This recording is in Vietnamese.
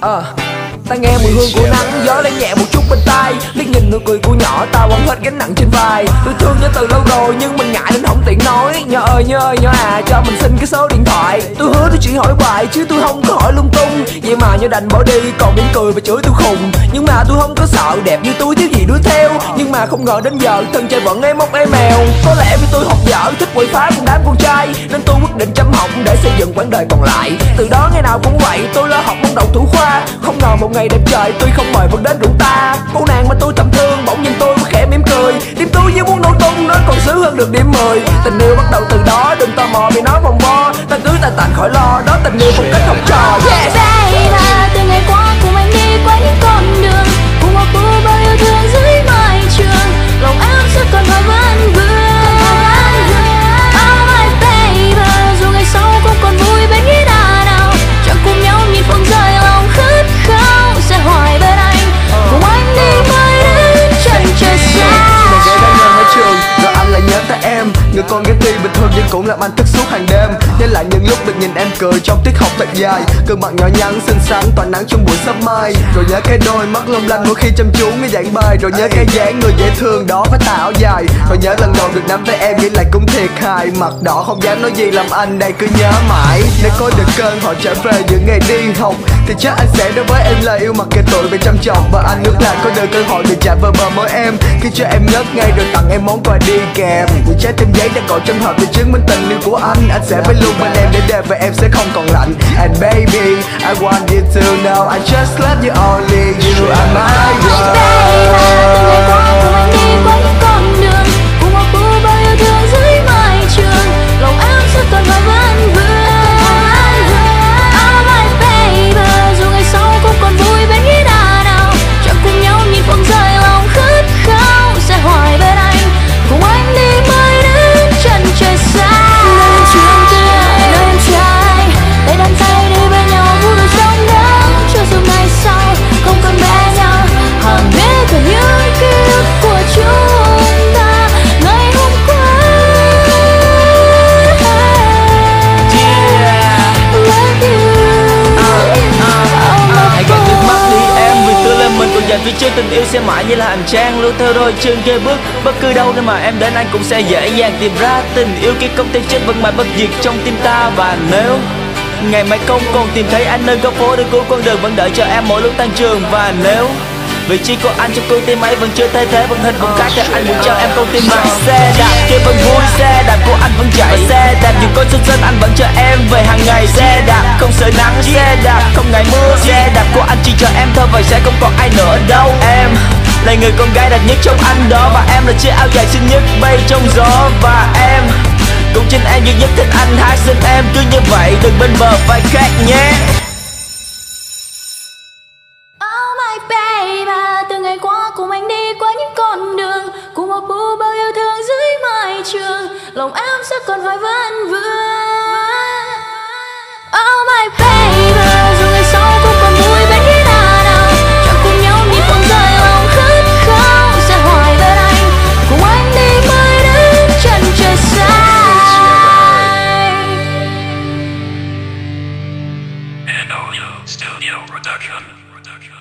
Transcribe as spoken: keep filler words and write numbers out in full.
Ờ Ta nghe mùi hương của nắng, gió lấy nhẹ một chút bên tai. Liếc nhìn nụ cười của nhỏ, ta quăng hết gánh nặng trên vai. Tôi thương nhớ từ lâu rồi nhưng mình ngại nên không tiện nói. Nhỏ ơi nhớ ơi nhỏ à, cho mình xin cái số điện thoại. Tôi hứa tôi chỉ hỏi hoài chứ tôi không có hỏi lung tung. Vậy mà nhỏ đành bỏ đi, còn mỉm cười và chửi tôi khùng. Nhưng mà tôi không có sợ, đẹp như tôi thiếu gì đuổi theo. Nhưng mà không ngờ đến giờ thân trai vẫn ém mốc ém mèo. Có lẽ vì tôi học dở, thích quậy phá cùng đám con trai, nên tôi quyết định chăm học để xây dựng quãng đời còn lại. Từ đó ngày nào cũng vậy, tôi lo học môn đậu thủ khoa. Không ngờ một ngày đẹp trời tôi không mời vẫn đến rủ ta. Cô nàng mà tôi thầm thương bỗng nhìn tôi khẽ mỉm cười. Tim tôi như muốn nổ tung, nó còn sướng hơn được điểm mười. Tình yêu bắt đầu từ đó, đừng tò mò vì nói vòng vo. Ta cứ ta tàn khỏi lo, đó tình yêu phong cách học trò. Yes. Baby, từ ngày qua cùng anh đi qua những con đường, cùng học bù bao yêu thương dưới mái trường. Lòng em sẽ còn hoài vấn vương. Oh my baby, dù ngày sau không còn vui bên nghĩa đà nào, chẳng cùng nhau nhìn phương rơi lòng khát khao sẽ hoài bên anh. Cùng anh đi mãi đến chân trời xa. Rồi anh lại nhớ tới em, người con gái tuy bình thường nhưng cũng làm anh thức suốt hàng đêm. Nhớ lại những lúc được nhìn em cười trong tiết học thật dài, gương mặt nhỏ nhắn xinh xắn tỏa nắng trong buổi sớm mai. Rồi nhớ cái đôi mắt long lanh mỗi khi chăm chú nghe giảng bài. Rồi nhớ cái dáng người dễ thương đó với tà áo dài. Rồi nhớ lần đầu được nắm tay em nghĩ lại cũng thiệt hài. Mặt đỏ không dám nói gì làm anh đây cứ nhớ mãi. Nếu có được cơn họ trở về những ngày đi học thì chắc anh sẽ đối với em lời yêu mặc kệ tuổi về chăm chồng. Và anh ước là có được cơ hội được chạm vào bờ môi em, khi cho em ngất ngay rồi tặng em món quà đi kèm. Những trái tim giấy đang còn trong hộp để chứng minh tình yêu của anh. Anh sẽ phải luôn bên em để đời và em sẽ không còn lạnh. And baby, I want you to know I just love you, only you are my girl. Từ ngày qua cùng anh đi qua những con đường, cùng học bù bao yêu thương dưới mái trường. Lòng em sẽ còn hoài vấn vương. Oh my baby, dù ngày sau không còn vui bên nghĩa đà nào, chẳng cùng nhau nhìn phương rơi lòng khát khao sẽ hoài bên anh. Cùng anh đi mãi đến chân trời xa. Nơi em chuyên tư, nơi em trai, tay đan tay đi bên nhau vui đôi sóng nắng. Cho dù ngày sau không còn bên nhau, hằng biết về những ký ức của chúng ta ngày hôm qua. Love you. Hãy gạt nước mắt đi em, vì tương lai mình còn dành phía trước. Tình yêu sẽ mãi như là hành trang luôn theo đôi chân kê bước. Bất cứ đâu nơi mà em đến anh cũng sẽ dễ dàng tìm ra. Tình yêu kia không thể chết vẫn mãi bất diệt trong tim ta. Và nếu ngày mai không còn tìm thấy anh nơi góc phố để cuối con đường vẫn đợi cho em mỗi lúc tan trường. Và nếu vị trí của anh trong con tim ấy vẫn chưa thay thế, vẫn hình vẫn khác thì anh muốn cho em con tim mãi. Xe đạp kia vẫn vui, xe đạp của anh vẫn chạy. Và xe đạp những con xuân xanh anh vẫn chờ em về hàng ngày. Xe đạp không sợ nắng, xe đạp không ngại mưa. Xe đạp của anh chỉ chờ em thôi và sẽ không còn ai nữa đâu. Em là người con gái đẹp nhất trong anh đó, và em là chiếc áo dài xinh nhất bay trong gió. Và em cũng chính em duy nhất thích anh hát xin em cứ như vậy đừng bên bờ vai khác nhé. Oh my baby, từ ngày qua cùng anh đi qua những con đường, cùng học bù bao yêu thương dưới mái trường. Lòng em sẽ còn hoài vấn vương. Oh my baby, dù ngày sau không còn vui bên nghĩa đà nào, chẳng cùng nhau nhìn phương rơi lòng khát khao sẽ hoài bên anh. Cùng anh đi mãi đến chân trời xa. Studio Production.